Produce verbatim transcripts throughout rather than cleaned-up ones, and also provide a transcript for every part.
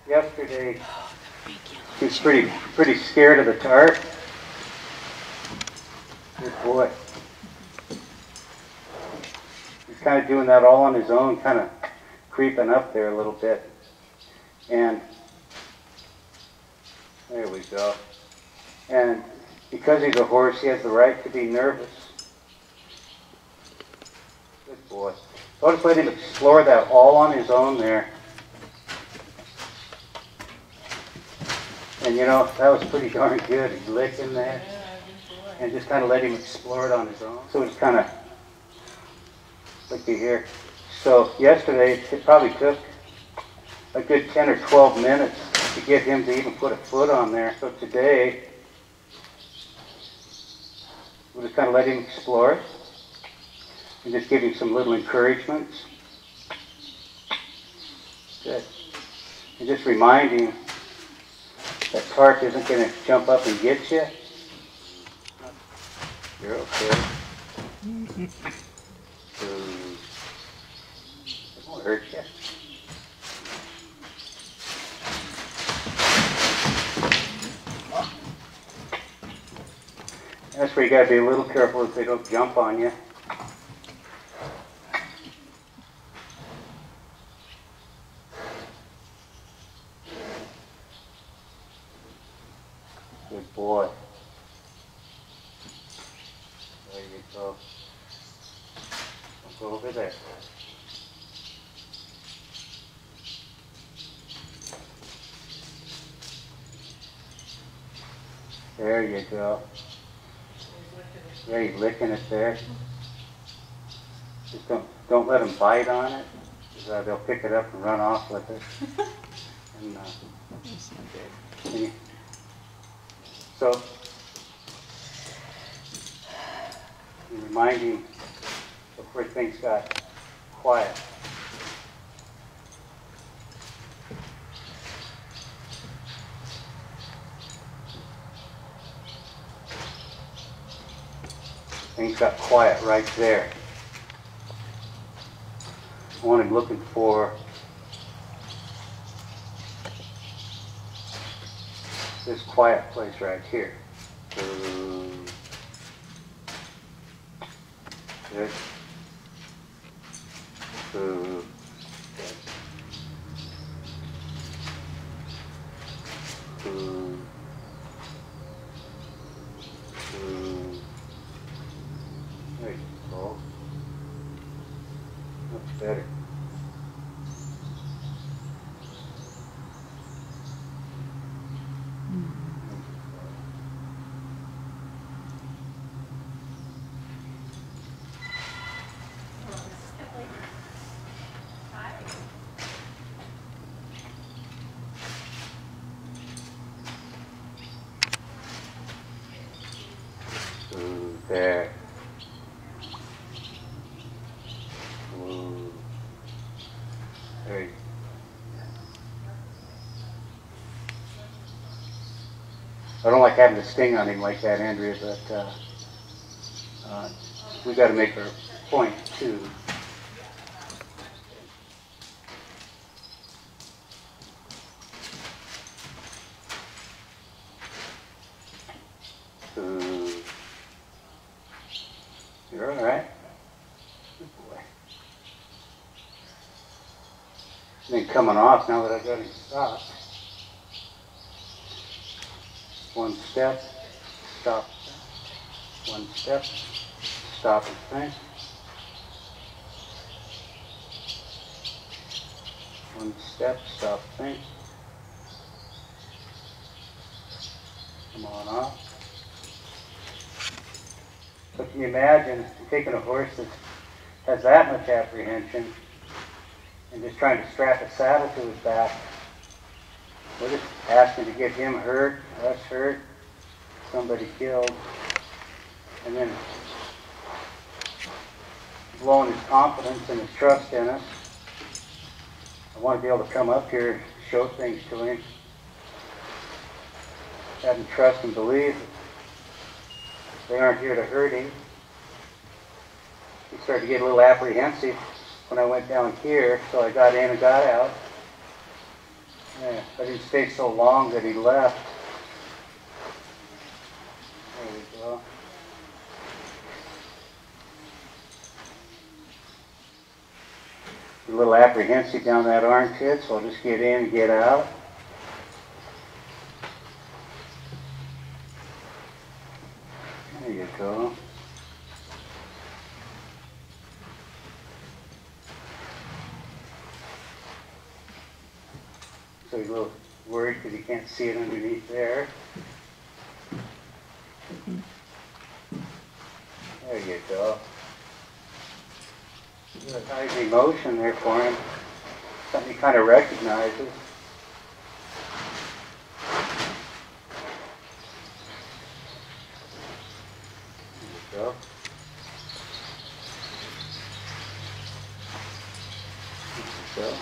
Yesterday, he was pretty, pretty scared of the tarp. Good boy. He's kind of doing that all on his own, kind of creeping up there a little bit. And there we go. And because he's a horse, he has the right to be nervous. Good boy. I'll just let him explore that all on his own there. And you know, that was pretty darn good. He's licking there. And just kind of let him explore it on his own. So it's kind of, looky here. So yesterday, it probably took a good ten or twelve minutes to get him to even put a foot on there. So today, we'll just kind of let him explore it. And just give him some little encouragements. Good. And just remind him that tarp isn't going to jump up and get you. You're okay. It won't hurt you. That's where you got to be a little careful if they don't jump on you. Good boy. There you go. Don't go over there. There you go. Yeah, he's licking it there. Just don't don't let him bite on it, because uh, they'll pick it up and run off with it. And, uh, okay. And so, you remind him before things got quiet. Things got quiet right there. I want him looking for this quiet place right here. Good. Good. Good. There you go. Much better. Ooh, there. Ooh. There you go. I don't like having to sting on him like that, Andrea, but uh, uh, we got to make our point too. Ooh. You're all right. Good boy. And then coming off now that I got him stopped. One step, stop. One step, stop and think. One step, stop, think. Come on off. So can you imagine taking a horse that has that much apprehension and just trying to strap a saddle to his back? We're just asking to get him hurt, us hurt, somebody killed, and then blowing his confidence and his trust in us. I want to be able to come up here and show things to him, have him trust and believe they aren't here to hurt him. He started to get a little apprehensive when I went down here, so I got in and got out. Yeah, I didn't stay so long that he left. There we go. A little apprehensive down that orange head, so I'll just get in and get out. There you go. So he's a little worried because he can't see it underneath there. There you go. There's a nice emotion there for him. Something he kind of recognizes. There you go. There you go.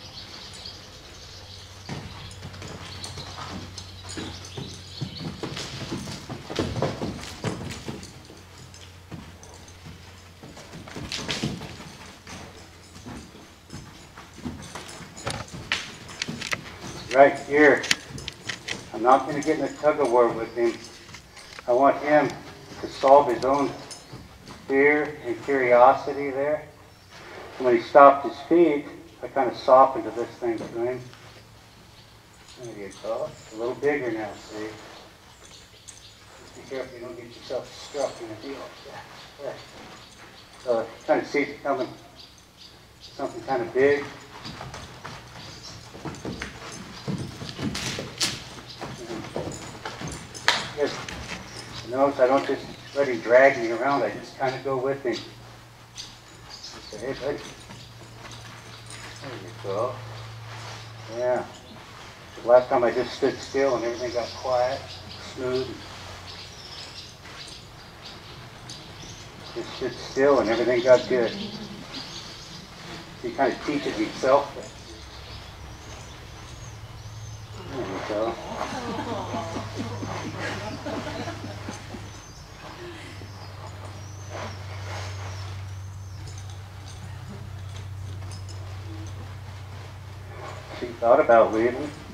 Right here, I'm not going to get in a tug of war with him. I want him to solve his own fear and curiosity there. And when he stopped his feet, I kind of softened to this thing to him. There you go. It's a little bigger now, see? Be careful you don't get yourself struck in a deal like that. There. So you kind of see it coming, something kind of big. Yes. Notice I don't just let him drag me around, I just kind of go with him. Just say, hey buddy. There you go. Yeah. The last time I just stood still and everything got quiet, smooth. Just stood still and everything got good. He kind of teaches himself that. There you go. She thought about leaving.